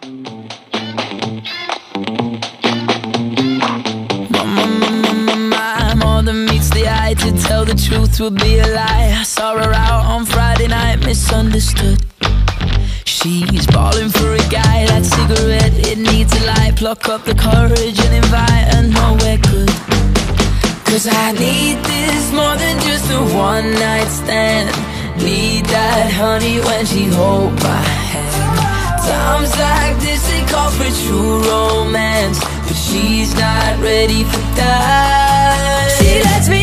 More than meets the eye, to tell the truth would be a lie. I saw her out on Friday night, misunderstood. She's balling for a guy, that cigarette, it needs a light. Pluck up the courage and invite her nowhere good. Cause I need this more than just a one night stand. Need that honey when she hold my hand. Times like this they call for true romance, but she's not ready for that. She lets me